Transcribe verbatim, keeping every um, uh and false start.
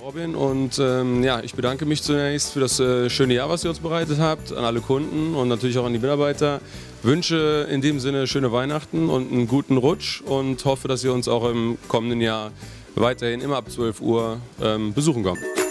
Robin, und ähm, ja, ich bedanke mich zunächst für das äh, schöne Jahr, was ihr uns bereitet habt, an alle Kunden und natürlich auch an die Mitarbeiter. Wünsche in dem Sinne schöne Weihnachten und einen guten Rutsch und hoffe, dass ihr uns auch im kommenden Jahr weiterhin immer ab zwölf Uhr ähm, besuchen kommt.